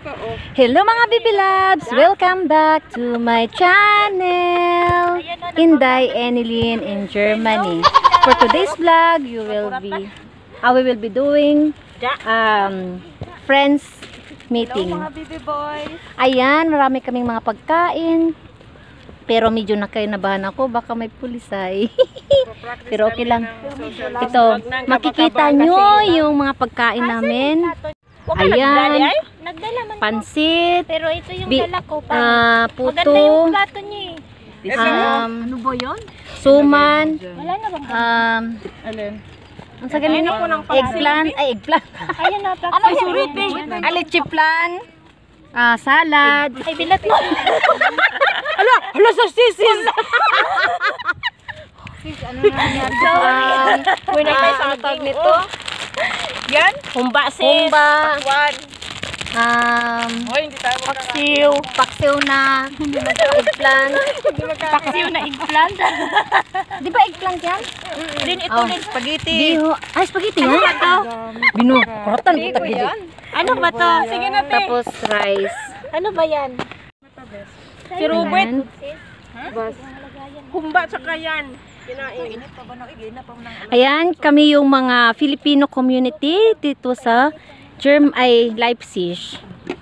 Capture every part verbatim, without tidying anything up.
Hello mga baby loves! Welcome back to my channel! Inday Enilyn in Germany. For today's vlog, you will be, uh, we will be doing um, friends meeting. Hello mga baby boys! Ayan, marami kaming mga pagkain. Pero medyo nakinabahan ako, baka may pulisay. Pero okay lang. Ito, makikita nyo yung mga pagkain namin. Ayan, pansit, pero ito yung bi dala ko. uh, Maganda yung puto, plato niya eh. um, Ano ba yun? suman, Wala na bang? um, Alin? ang sa ganun, eggplant, ay eggplant, Ayan na, plato. ano suriti? Alichiplan, ah, salad, Ay, bilat mo. ala, ala sa sisis! Sorry. Uy, nagkasatag nito. Yan? Humba, humba, One. um, Hoy, hindi tayo paksiw, paksiw na, eggplant. Paksiw na eggplant. Di ba eggplant yan? Din ito Oh. din. spaghetti. Biho, ay spaghetti yan? Bino, kuratan kita gidi. Ano ba to? Sige na, te. Tapos rice. Ano ba yan? Si Robert. Ayan. Humba tsaka yan. Kinain. Ayan, kami yung mga Filipino community dito sa Germ ay Leipzig.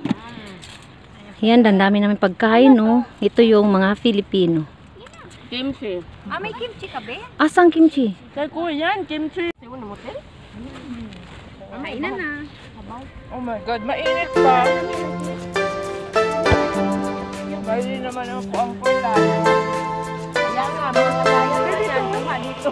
Ayan, dandami namin pagkain, no? Ito yung mga Filipino. Kimchi. Ah, may kimchi ka ba? Asang kimchi? Kaya ko yan, kimchi. Siwan na motel? Kainan na. Oh my God, mainit pa. Bali naman ako ang pulay. Kaya nga, mga kaya na yan. Tama dito.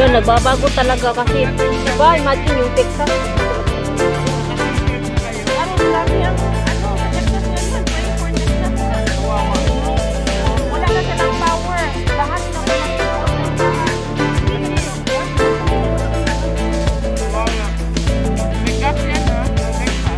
Wala, nagbabago talaga kasi. Diba, imagine yung Texas. Ano, lagi ang, ano, Texas yan yan, twenty-four Texas. Wala na silang power. Lahat na May gas yan ha. May gas.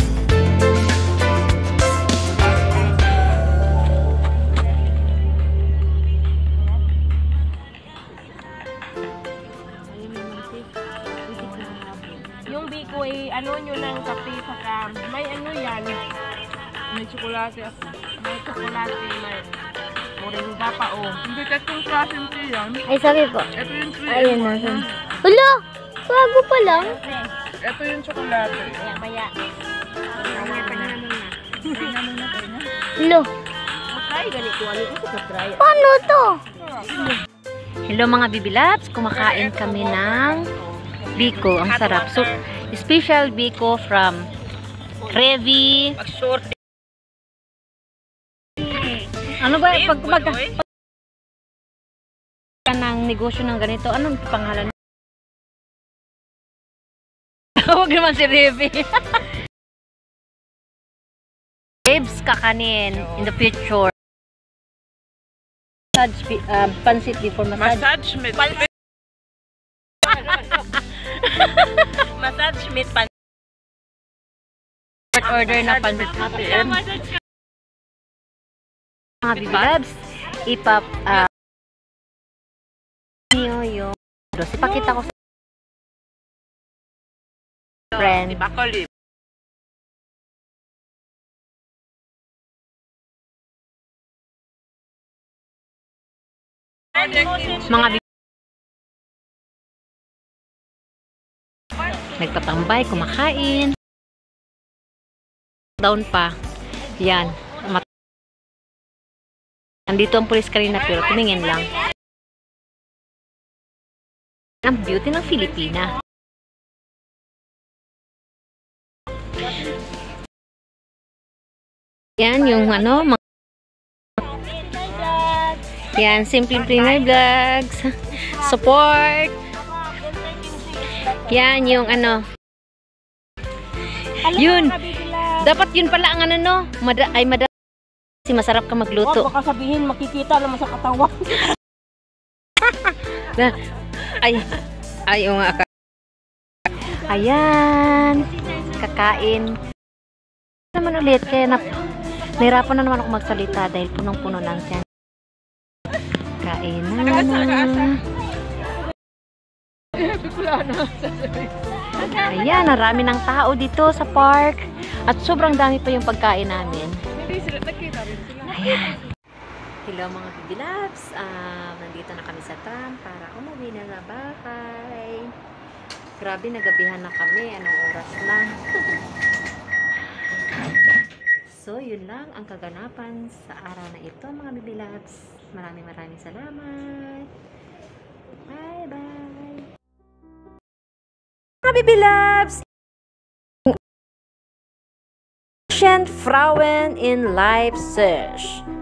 yung biko ay ano nyo ng kape saka may ano yan. May tsokolate ako. May chocolate, may moringa pa o. Hindi tatlong klaseng tea yan. Ay, sabi po. Ito yung three Ayun in na. one. Wala! Bago pa lang. Ito yung tsokolate. Maya, maya. Maya pa na naman na. Hello. Matry ganito. Ano ito sa try? Paano to? Hello mga bibilabs. Kumakain kami ng biko. Ang sarap. So, special biko from Trevi. Ano ba? Pag, pag, pag, pag ng negosyo ng ganito, anong pangalan? Huwag naman si Trevi. Babes kakanin in the future. Massage, bi- um, pansit before massage. Massage meat. Massage meat pan. Order na pansit. Mga bibilabs, ipap, ah, niyo yung, ipakita ko sa friend. Bakoli. Mga bi- nagtatambay, kumakain. Down pa. Yan. Mat- Nandito ang pulis kanina pero tumingin lang. Ang beauty ng Filipina. Yan yung ano, mga yan, Simple Pinoy Vlogs. Support. Yan yung ano. Yun. Dapat yun pala ang ano no. Mada ay mada kasi masarap ka magluto. Baka sabihin makikita naman sa katawan. Ay. Ay, o nga. Ayan. Kakain. Naman ulit kaya na nahirapan na naman ako magsalita dahil punong-puno lang siya. Kain na na. Ayan, narami ng tao dito sa park. At sobrang dami pa yung pagkain namin. Ayan. Hello mga bibilabs. Um, nandito na kami sa tram para umuwi na sa bahay. Grabe, nagabihan na kami. Anong oras na? So, yun lang ang kaganapan sa araw na ito mga bibilabs. Maraming maraming salamat. Bye-bye. Mga bibilabs! Frauen in Life Search.